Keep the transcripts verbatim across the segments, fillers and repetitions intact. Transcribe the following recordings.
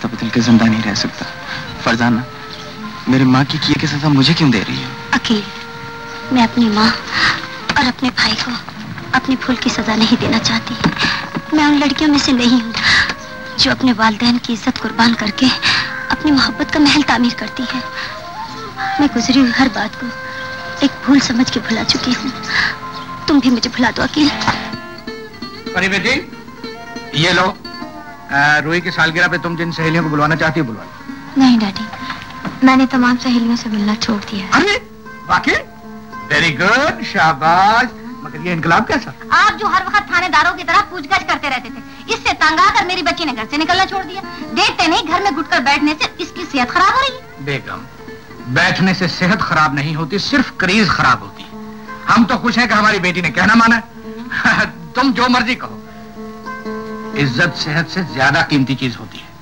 रास्ता बदल के जिंदा नहीं रह सकता। फरजाना, मेरी माँ की किए की सजा मुझे क्यों दे रही है? अकील, मैं अपनी माँ और अपने भाई को अपनी भूल की सजा नहीं देना चाहती। मैं उन लड़कियों में से नहीं हूँ जो अपने वालिदैन की इज्जत कुर्बान करके अपनी मोहब्बत का महल तामीर करती है। मैं गुजरी हुई हर बात को एक भूल समझ के भुला चुकी हूँ। तुम भी मुझे भुला दो अकील। परी बेटी, ये लो, रूही की सालगिरह पे तुम जिन सहेलियों को बुलवाना चाहती हो बुलवा लो। नहीं डैडी, मैंने तमाम सहेलियों से मिलना छोड़ दिया। अरे वाकई? वेरी गुड, शाबाश। मगर ये इनकलाब कैसा? आप जो हर वक्त थानेदारों की तरह पूछगछ करते रहते थे, इससे तंग आकर मेरी बच्ची ने घर से निकलना छोड़ दिया। देखते नहीं घर में घुटकर बैठने से इसकी सेहत खराब हो रही है। बेगम, बैठने से सेहत खराब नहीं होती, सिर्फ करीज खराब होती है। हम तो खुश हैं कि हमारी बेटी ने कहना माना है। तुम जो मर्जी कहो, इज्जत सेहत से ज्यादा कीमती चीज होती है।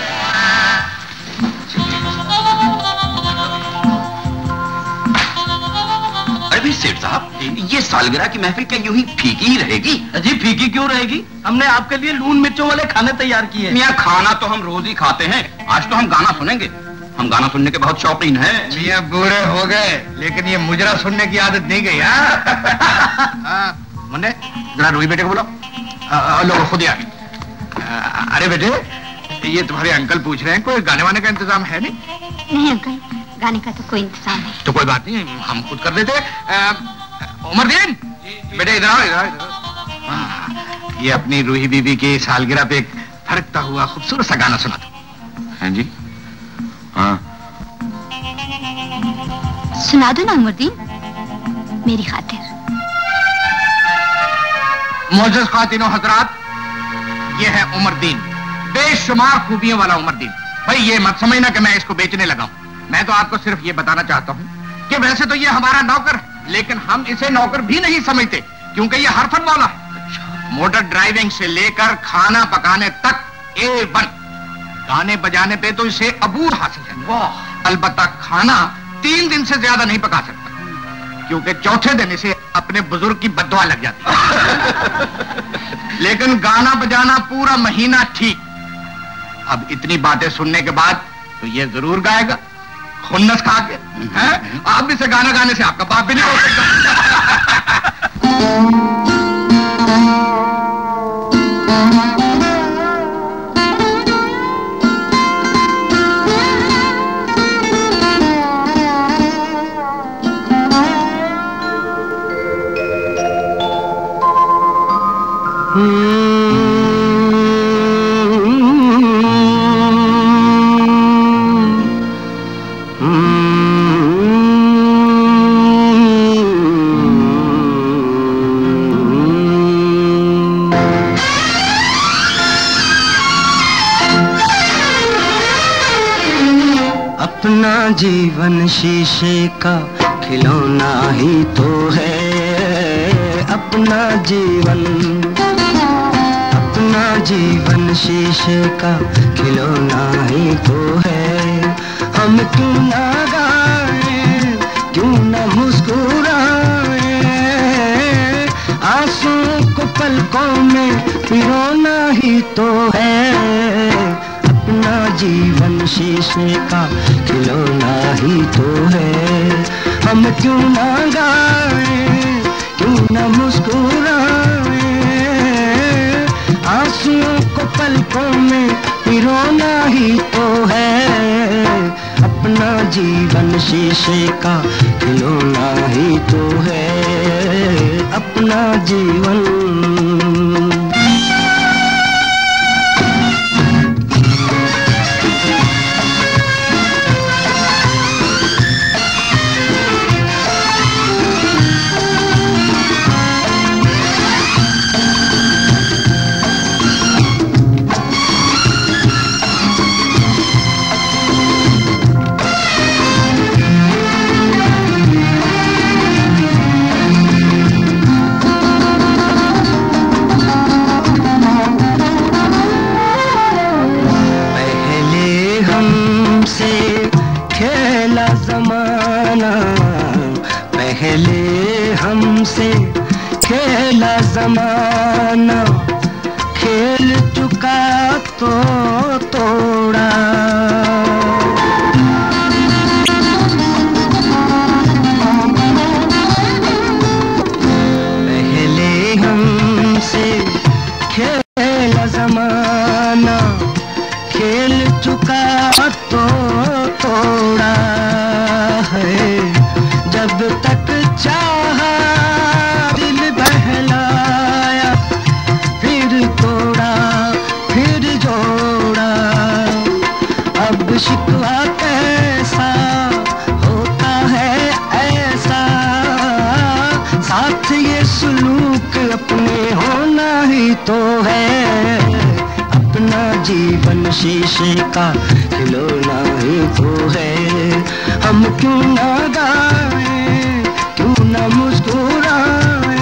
अरे सेठ साहब, ये सालगिरह की महफिल क्या यूं ही फीकी ही रहेगी? जी फीकी क्यों रहेगी? हमने आपके लिए लून मिर्चों वाले खाने तैयार किए। मियाँ, खाना तो हम रोज ही खाते हैं, आज तो हम गाना सुनेंगे। हम गाना सुनने के बहुत शौकीन हैं। मियाँ बूढ़े हो गए, लेकिन ये मुजरा सुनने की आदत नहीं गई। हाँ मुन्ने, जरा रूही बेटे को बुलाओ। लो खुद ही आ गए। अरे बेटे, ये तुम्हारे अंकल पूछ रहे हैं, कोई गाने वाने का इंतजाम है? नहीं नहीं अंकल, गाने का तो कोई इंतजाम नहीं। तो कोई बात नहीं, हम खुद कर देते। उमरदीन बेटे, इधर आओ, इधर आओ। ये अपनी रूही बीबी की सालगिरह पे एक फरकता हुआ खूबसूरत सा गाना सुना दो। हैं जी? हाँ सुना दो ना उमरदीन, मेरी खातिर। मोअज़्ज़ज़ खातिनो हज़रात, ये है उमरदीन, बेशुमार खूबियों वाला उमरदीन। भाई ये मत समझना कि मैं इसको बेचने लगा हूं। मैं तो आपको सिर्फ ये बताना चाहता हूं कि वैसे तो ये हमारा नौकर है, लेकिन हम इसे नौकर भी नहीं समझते, क्योंकि ये हर फन वाला है। मोटर ड्राइविंग से लेकर खाना पकाने तक ए वन। गाने बजाने पे तो इसे अबूर हासिल है। वाह! अलबत्ता खाना तीन दिन से ज्यादा नहीं पका सकता, क्योंकि चौथे दिन इसे अपने बुजुर्ग की बद्दुआ लग जाती है। लेकिन गाना बजाना पूरा महीना ठीक। अब इतनी बातें सुनने के बाद तो ये जरूर गाएगा, खुन्नस खा के। हैं? आप भी से गाना गाने से आपका बाप भी नहीं हो सकता। अपना जीवन शीशे का खिलौना ही तो है। अपना जीवन, अपना जीवन शीशे का खिलौना ही तो है। हम क्यों ना गाएं, क्यों ना मुस्कुराएं, आंसुओं को पलकों में पिरोना ही तो है। अपना जीवन शीशे का खिलौना ही तो है। हम क्यों ना गाएं, क्यों ना मुस्कुराएं, आंसुओं को पलकों में पिरोना ही तो है। अपना जीवन शीशे का खिलौना ही तो है। अपना जीवन। पहले हमसे खेला जमाना, खेल चुका तो तोड़ा तो तोड़ा है, जब तक चाहा दिल बहलाया, फिर तोड़ा फिर जोड़ा। अब शिकवा कैसा होता है ऐसा, साथ ये सुलूक अपने होना ही तो है। अपना जीवन शीशे का खिलौना ही तो है। हम क्यों ना गाएं, क्यों ना मुस्कुराएं,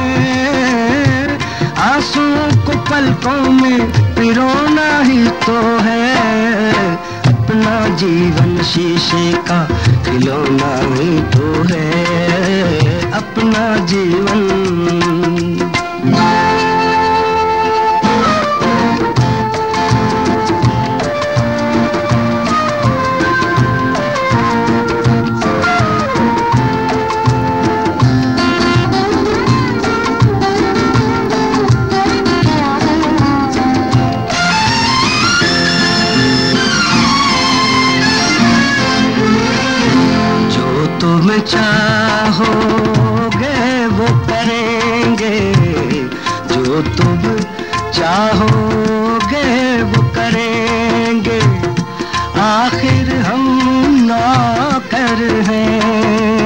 आंसुओं को पलकों में पिरोना ही तो है। अपना जीवन शीशे का खिलौना ही तो है। अपना जीवन चाहोगे वो करेंगे, जो तुम चाहोगे वो करेंगे। आखिर हम नौकर हैं।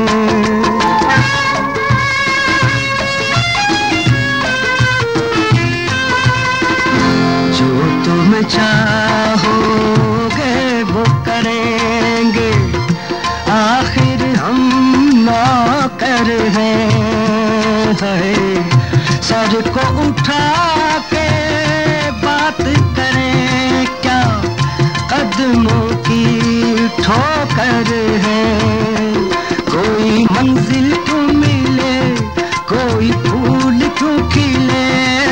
जो तुम चाहोगे वो करेंगे, आखिर हम नौकर हैं। सर को उठा के बात करें क्या, कदमों की ठोकर है। कोई मंजिल क्यों मिले, कोई फूल क्यों खिले,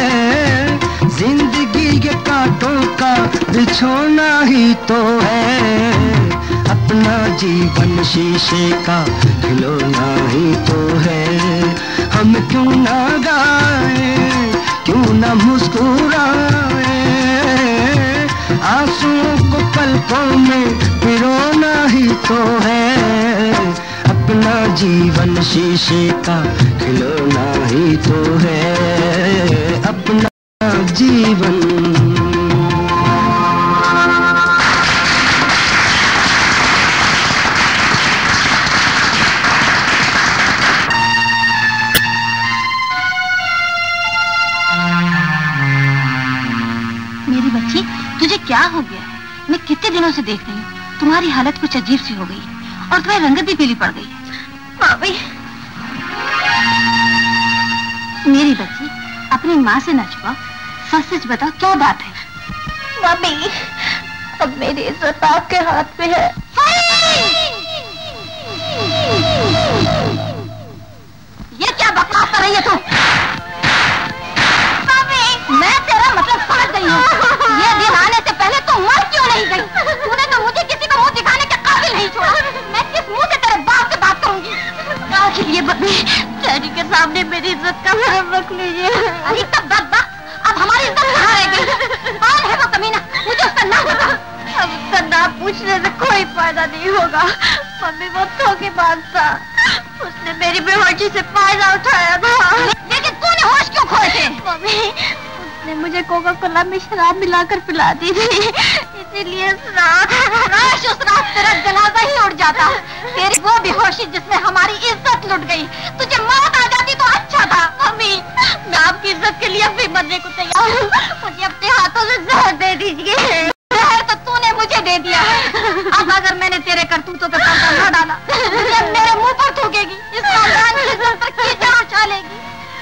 जिंदगी के कांटों का बिछोना ही तो है। अपना जीवन शीशे का खिलौना ही तो है। हम क्यों ना गाएं, क्यों ना मुस्कुराएं, आंसुओं को पलकों में पिरोना ही तो है। अपना जीवन शीशे का खिलौना ही तो है। अपना जीवन क्या हो गया? मैं कितने दिनों से देख रही हूँ, तुम्हारी हालत कुछ अजीब सी हो गई है और तुम्हारी रंगत भी पीली पड़ गई है। भाभी, मेरी बच्ची, अपनी माँ से न छुपाओ, सच सच बताओ क्या बात है। भाभी, अब मेरी इज्जत आपके हाथ में है। ये क्या बकवास कर रही है तू? मैं तेरा मतलब समझ गई हूँ। ये दिन आने से पहले तू मर क्यों नहीं गई? तूने तो मुझे किसी को मुंह दिखाने के काबिल नहीं छोड़ा। मैं किस मुंह से तेरे बाप से बात करूंगी? आखिर ये बदली डैडी के सामने मेरी इज्जत का भरम रख लीजिए। अरे तब बदबा, अब हमारी इज्जत कहाँ रह गई? कौन है वो कमीना? मुझे उसका नाम बता। अब उसका नाम पूछने से कोई फायदा नहीं होगा। मम्मी वो धोखेबाज था, उसने मेरी बेहोशी से फायदा उठाया था। लेकिन तूने होश क्यों खोए थे? मम्मी, उसने मुझे कोका कोला में शराब मिलाकर पिला दी थी, इसीलिए उस रात तेरा जनाजा ही उड़ जाता। तेरी वो बेहोशी जिसमें हमारी इज्जत लुट गई, तुझे मौत आ जाती तो अच्छा था। मम्मी, मैं आपकी इज्जत के लिए अब भी मरने को तैयार हूँ। मुझे अपने हाथों से जहर दे दीजिए। जहर तो तूने मुझे दे दिया। अब अगर मैंने तेरे करतूतों पे पर्दा न डाला, मुझे मेरे मुंह पर थूकेगी, इस खानदान की इज्जत पर कीचड़ उछालेगी।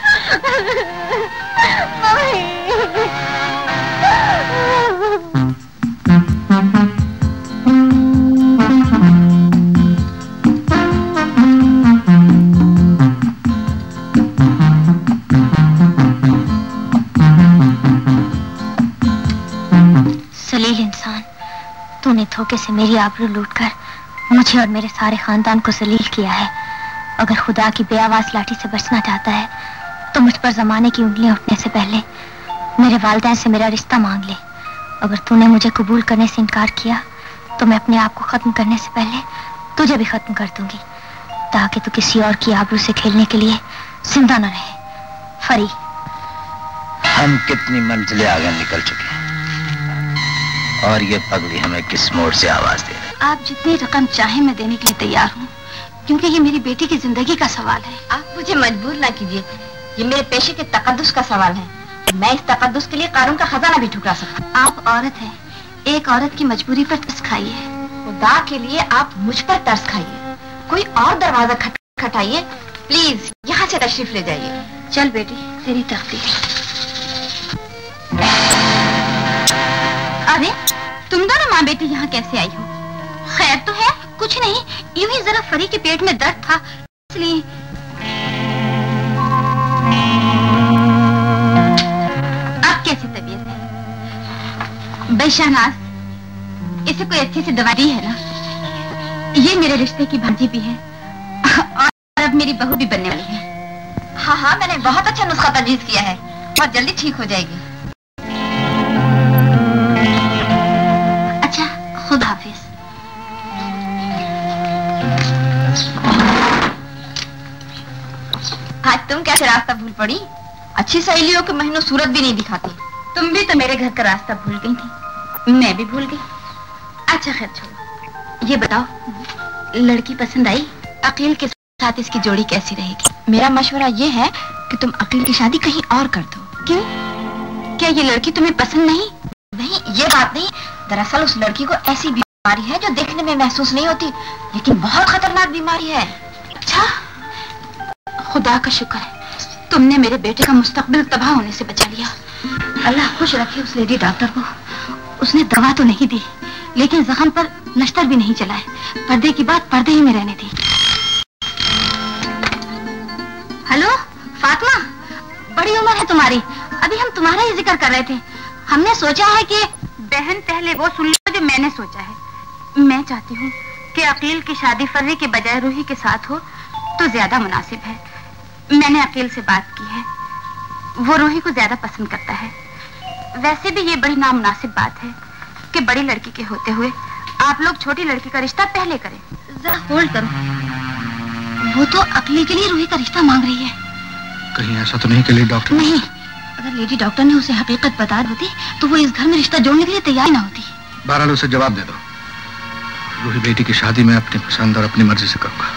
सलील इंसान, तूने धोखे से मेरी आबरू लूटकर मुझे और मेरे सारे खानदान को जलील किया है। अगर खुदा की बेआवाज लाठी से बचना चाहता है तो मुझ पर जमाने की उंगलियां उठने से पहले मेरे वालिदैन से मेरा रिश्ता मांग ले। अगर तूने मुझे कबूल करने से इनकार किया तो मैं अपने आप को खत्म करने से पहले तुझे भी खत्म कर दूंगी, ताकि तू किसी और की आबरू से खेलने के लिए जिंदा न रहे। फरी, हम कितनी मंजिलें आगे निकल चुके हैं और ये पगली हमें किस मोड़ से आवाज दे रही है। आप जितनी रकम चाहे मैं देने के लिए तैयार हूँ, क्योंकि ये मेरी बेटी की जिंदगी का सवाल है। आप मुझे मजबूर ना कीजिए, ये मेरे पेशे के तकद्दुस का सवाल है। मैं इस तकद्दुस के लिए कानून का खजाना भी ठुकरा सकता। आप औरत हैं, एक औरत की मजबूरी पर तरस खाइए। खुदा के लिए आप मुझ पर तरस खाइए, कोई और दरवाजा खटखटाइए। प्लीज यहाँ से तशरीफ ले जाइए। चल बेटी, तेरी तकदीर। अरे तुम दोनों माँ बेटी यहाँ कैसे आई हो? खैर तो है? कुछ नहीं, यूं ही जरा फरी के पेट में दर्द था, इसलिए। अब कैसी तबीयत है? बे शहनाज, इसे कोई अच्छी सी दवा दी है ना? ये मेरे रिश्ते की भांजी भी है और अब मेरी बहू भी बनने वाली है। हाँ हाँ, मैंने बहुत अच्छा नुस्खा तजवीज किया है, बहुत जल्दी ठीक हो जाएगी। अच्छा, खुदा हाफिज। आज तुम कैसे रास्ता भूल पड़ी? अच्छी सहेलियों के महीनों सूरत भी नहीं दिखाती। तुम भी तो मेरे घर का रास्ता भूल गई थी, मैं भी भूल गई। अच्छा खैर छोड़ो, ये बताओ, लड़की पसंद आई? अकील के साथ इसकी जोड़ी कैसी रहेगी? मेरा मशवरा ये है कि तुम अकील की शादी कहीं और कर दो। क्यों? क्या ये लड़की तुम्हें पसंद नहीं? नहीं, ये बात नहीं। दरअसल उस लड़की को ऐसी बीमारी है जो देखने में महसूस नहीं होती, लेकिन बहुत खतरनाक बीमारी है। अच्छा, खुदा का शुक्र है, तुमने मेरे बेटे का मुस्तकबिल तबाह होने से बचा लिया। अल्लाह खुश रखे उस लेडी डॉक्टर को। उसने दवा तो नहीं दी, लेकिन जख्म पर नश्तर भी नहीं चलाए। पर्दे की बात पर्दे ही में रहने दी। हेलो फातिमा, बड़ी उम्र है तुम्हारी, अभी हम तुम्हारा ही जिक्र कर रहे थे। हमने सोचा है कि बहन पहले वो सुन लो जो मैंने सोचा है। मैं चाहती हूँ कि अकील की शादी फर्री के बजाय रूही के साथ हो तो ज्यादा मुनासिब है। मैंने अकील से बात की है, वो रूही को ज्यादा पसंद करता है। वैसे भी ये बड़ी नामुनासिब बात है कि बड़ी लड़की के होते हुए आप लोग छोटी लड़की का रिश्ता पहले करें। जरा होल्ड करो, वो तो अकील के लिए रूही का रिश्ता मांग रही है। कहीं ऐसा तो नहीं कि लेडी डॉक्टर? नहीं, अगर लेडी डॉक्टर ने उसे हकीकत बता दी तो वो इस घर में रिश्ता जोड़ने के लिए तैयार ना होती। बहरहाल उसे जवाब दे दो, रूही बेटी की शादी मैं अपनी पसंद और अपनी मर्जी से करूंगा।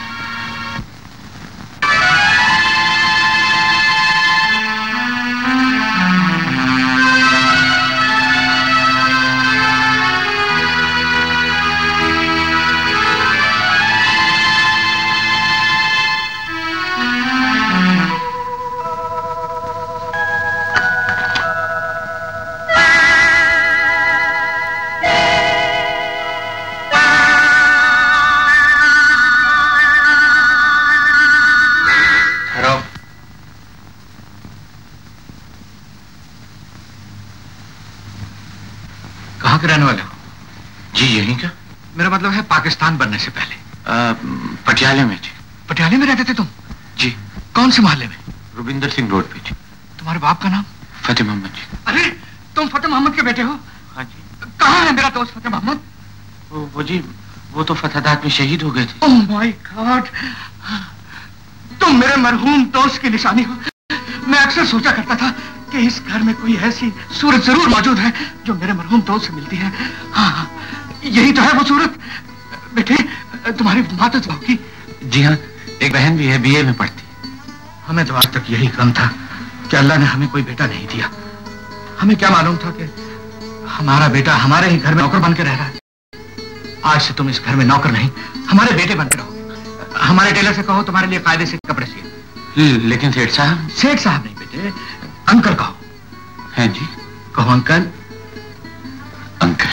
कहाँ के रहने वाले हो? जी यहीं का। मेरा मतलब है पाकिस्तान बनने से पहले। आ, पटियाले में जी। पटियाले में रहते थे तुम? जी। कौन से मोहल्ले में? रुबिंदर सिंह रोड पे जी। तुम्हारे बाप का नाम? फतेह मोहम्मद जी। अरे तुम फतेह मोहम्मद के बेटे हो? हाँ जी। कहाँ है मेरा दोस्त फतेह मोहम्मद? वो, वो जी वो तो फतहदात में शहीद हो गए थे। ओह माय गॉड, तुम मेरे मरहूम दोस्त की निशानी हो। मैं अक्सर सोचा करता था कि इस घर में कोई ऐसी सूरत जरूर मौजूद है जो मेरे मरहूम दोस्त से मिलती है। हाँ, यही तो है वो सूरत। बेटे, तुम्हारी माँ तो होगी? जी हाँ, एक बहन भी है, बीए में पढ़ती। हमें तो आज तक यही गम था कि अल्लाह ने हमें कोई बेटा नहीं दिया। हमें क्या मालूम था कि हमारा बेटा हमारे ही घर में नौकर बन के रह रहा है। आज से तुम इस घर में नौकर नहीं, हमारे बेटे बन के रहोगे। हमारे टेलर से कहो तुम्हारे लिए कायदे से कपड़े सिए। लेकिन सेठ साहब। सेठ साहब नहीं बेटे, अंकल कहो। हैं जी। कहो अंकल। अंकल।